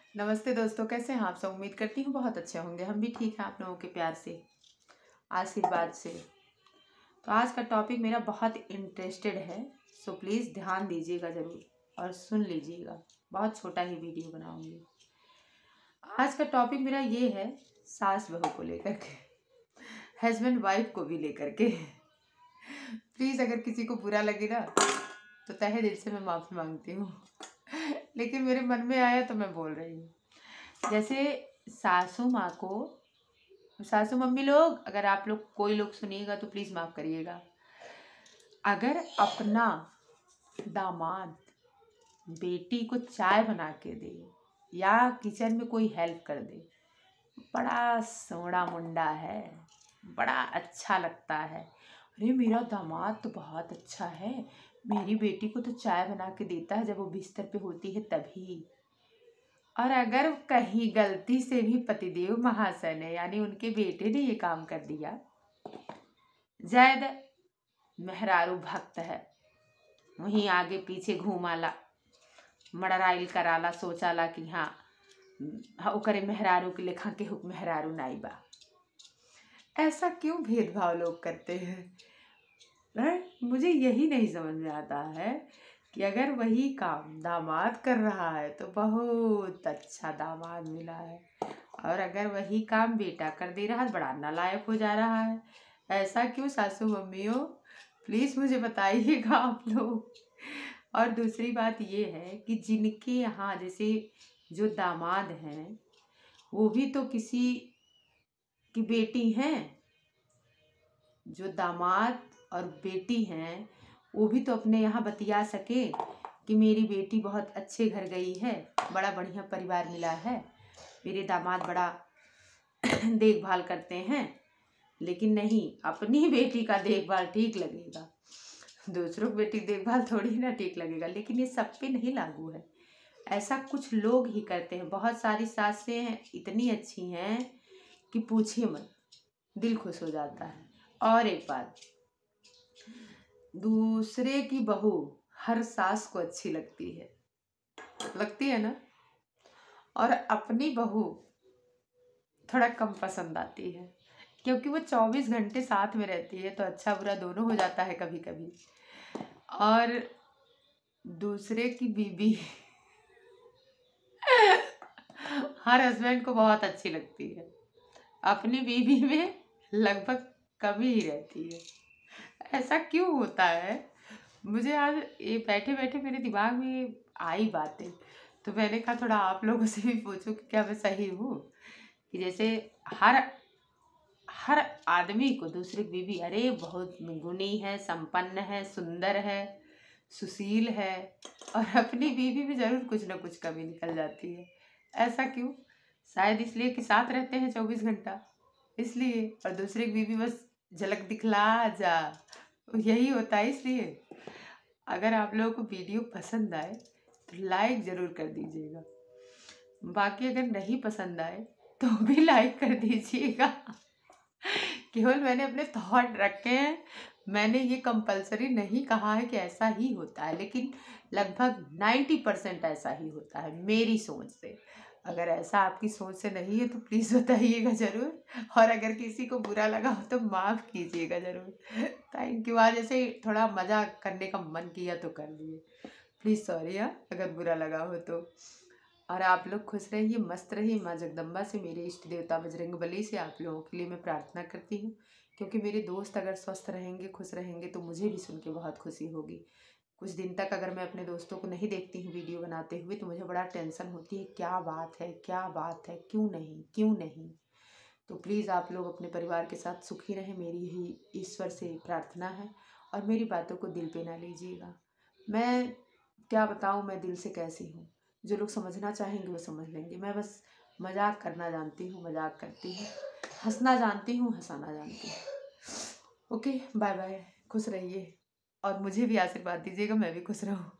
नमस्ते दोस्तों, कैसे हैं आप सब। उम्मीद करती हूँ बहुत अच्छे होंगे। हम भी ठीक हैं आप लोगों के प्यार से, आशीर्वाद से। तो आज का टॉपिक मेरा बहुत इंटरेस्टेड है, सो प्लीज़ ध्यान दीजिएगा ज़रूर और सुन लीजिएगा। बहुत छोटा ही वीडियो बनाऊंगी। आज का टॉपिक मेरा ये है, सास बहू को लेकर के, हस्बैंड वाइफ को भी लेकर के। प्लीज़ अगर किसी को बुरा लगे ना तो तहे दिल से मैं माफ़ी मांगती हूँ। लेकिन मेरे मन में आया तो मैं बोल रही हूँ। जैसे सासू माँ को, सासू मम्मी लोग, अगर आप लोग कोई लोग सुनिएगा तो प्लीज़ माफ़ करिएगा। अगर अपना दामाद बेटी को चाय बना के दे या किचन में कोई हेल्प कर दे, बड़ा सोना मुंडा है, बड़ा अच्छा लगता है। अरे मेरा दामाद तो बहुत अच्छा है, मेरी बेटी को तो चाय बना के देता है जब वो बिस्तर पे होती है तभी। और अगर कहीं गलती से भी पतिदेव महाशय ने यानी उनके बेटे ने ये काम कर दिया, जैद मेहरारू भक्त है, वहीं आगे पीछे घूमाला, मड़राइल कराला, सोचाला कि हाँ ओकरे मेहरारू के लेखा के हुक मेहरारू नाई बा। ऐसा क्यों भेदभाव लोग करते हैं? मुझे यही नहीं समझ में आता है कि अगर वही काम दामाद कर रहा है तो बहुत अच्छा दामाद मिला है, और अगर वही काम बेटा कर दे रहा है बड़ा नालायक हो जा रहा है। ऐसा क्यों सासू मम्मियों, प्लीज़ मुझे बताइएगा आप लोग। और दूसरी बात ये है कि जिनके यहाँ जैसे जो दामाद हैं वो भी तो किसी की बेटी हैं, जो दामाद और बेटी हैं वो भी तो अपने यहाँ बतिया सके कि मेरी बेटी बहुत अच्छे घर गई है, बड़ा बढ़िया परिवार मिला है, मेरे दामाद बड़ा देखभाल करते हैं। लेकिन नहीं, अपनी बेटी का देखभाल ठीक लगेगा, दूसरों की बेटी की देखभाल थोड़ी ना ठीक लगेगा। लेकिन ये सब पे नहीं लागू है, ऐसा कुछ लोग ही करते हैं। बहुत सारी सासें इतनी अच्छी हैं कि पूछिए मत, दिल खुश हो जाता है। और एक बात, दूसरे की बहू हर सास को अच्छी लगती है ना, और अपनी बहू थोड़ा कम पसंद आती है, क्योंकि वो 24 घंटे साथ में रहती है तो अच्छा बुरा दोनों हो जाता है कभी कभी। और दूसरे की बीबी हर हस्बैंड को बहुत अच्छी लगती है, अपनी बीबी में लगभग कमी ही रहती है। ऐसा क्यों होता है? मुझे आज ये बैठे बैठे मेरे दिमाग में आई बातें, तो मैंने कहा थोड़ा आप लोगों से भी पूछूं कि क्या मैं सही हूँ। कि जैसे हर हर आदमी को दूसरी बीवी, अरे बहुत गुणी है, संपन्न है, सुंदर है, सुशील है, और अपनी बीवी में जरूर कुछ ना कुछ कमी निकल जाती है। ऐसा क्यों? शायद इसलिए कि साथ रहते हैं 24 घंटा, इसलिए। और दूसरे की बीवी बस झलक दिखला जा, यही होता है। इसलिए अगर आप लोगों को वीडियो पसंद आए तो लाइक ज़रूर कर दीजिएगा, बाकी अगर नहीं पसंद आए तो भी लाइक कर दीजिएगा। केवल मैंने अपने थॉट रखे हैं, मैंने ये कंपलसरी नहीं कहा है कि ऐसा ही होता है, लेकिन लगभग 90% ऐसा ही होता है मेरी सोच से। अगर ऐसा आपकी सोच से नहीं है तो प्लीज़ बताइएगा ज़रूर, और अगर किसी को बुरा लगा हो तो माफ़ कीजिएगा ज़रूर। Thank you. आज ऐसे थोड़ा मज़ा करने का मन किया तो कर लिए, प्लीज़ सॉरी अगर बुरा लगा हो तो। और आप लोग खुश रहिए, मस्त रहिए। माँ जगदम्बा से, मेरे इष्ट देवता बजरंगबली से आप लोगों के लिए मैं प्रार्थना करती हूँ, क्योंकि मेरे दोस्त अगर स्वस्थ रहेंगे, खुश रहेंगे तो मुझे भी सुन के बहुत खुशी होगी। कुछ दिन तक अगर मैं अपने दोस्तों को नहीं देखती हूँ वीडियो बनाते हुए तो मुझे बड़ा टेंशन होती है, क्या बात है, क्या बात है, क्यों नहीं, क्यों नहीं। तो प्लीज़ आप लोग अपने परिवार के साथ सुखी रहें, मेरी यही ईश्वर से प्रार्थना है। और मेरी बातों को दिल पे ना लीजिएगा। मैं क्या बताऊँ मैं दिल से कैसी हूँ, जो लोग समझना चाहेंगे वो समझ लेंगे। मैं बस मजाक करना जानती हूँ, मजाक करती हूँ, हंसना जानती हूँ, हंसाना जानती हूँ। ओके, बाय बाय, खुश रहिए और मुझे भी आशीर्वाद दीजिएगा, मैं भी खुश रहूँ।